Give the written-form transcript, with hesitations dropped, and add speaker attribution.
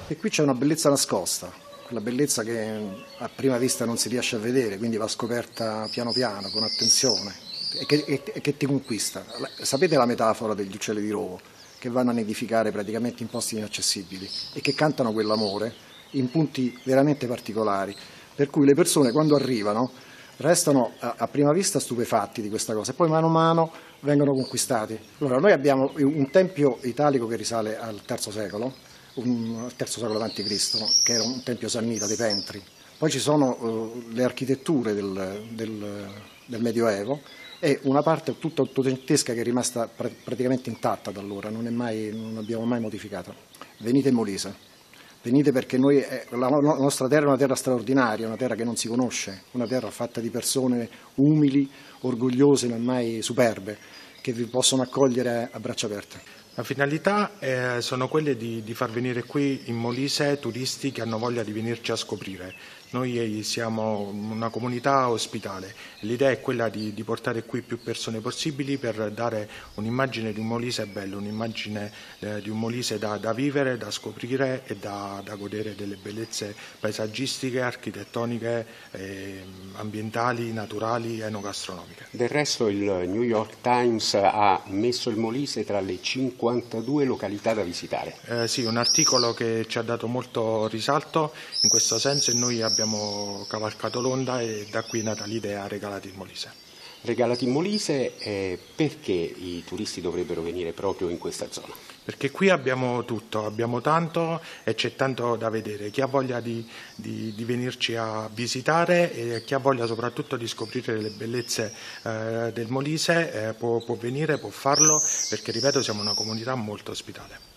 Speaker 1: E qui c'è una bellezza nascosta, quella bellezza che a prima vista non si riesce a vedere, quindi va scoperta piano piano, con attenzione, e che ti conquista. Sapete la metafora degli uccelli di rovo, che vanno a nidificare praticamente in posti inaccessibili e che cantano quell'amore in punti veramente particolari, per cui le persone quando arrivano restano a prima vista stupefatti di questa cosa e poi mano a mano vengono conquistati. Allora, noi abbiamo un tempio italico che risale al III secolo, al III secolo a.C., che era un tempio sannita dei Pentri. Poi ci sono le architetture del Medioevo e una parte tutta ottocentesca che è rimasta praticamente intatta da allora, non abbiamo mai modificato. Venite in Molise. Venite perché la nostra terra è una terra straordinaria, una terra che non si conosce, una terra fatta di persone umili, orgogliose, ma mai superbe, che vi possono accogliere a braccia aperte.
Speaker 2: La finalità sono quelle di far venire qui in Molise turisti che hanno voglia di venirci a scoprire. Noi siamo una comunità ospitale, l'idea è quella di portare qui più persone possibili per dare un'immagine di un Molise bello, un'immagine di un Molise da vivere, da scoprire e da godere delle bellezze paesaggistiche, architettoniche, ambientali, naturali, enogastronomiche.
Speaker 3: Del resto il New York Times ha messo il Molise tra le 52 località da visitare.
Speaker 2: Sì, un articolo che ci ha dato molto risalto in questo senso e noi abbiamo cavalcato l'onda e da qui è nata l'idea Regalati in Molise.
Speaker 3: Regalati in Molise, perché i turisti dovrebbero venire proprio in questa zona?
Speaker 2: Perché qui abbiamo tutto, abbiamo tanto e c'è tanto da vedere. Chi ha voglia di venirci a visitare e chi ha voglia soprattutto di scoprire le bellezze del Molise può venire, può farlo, perché ripeto siamo una comunità molto ospitale.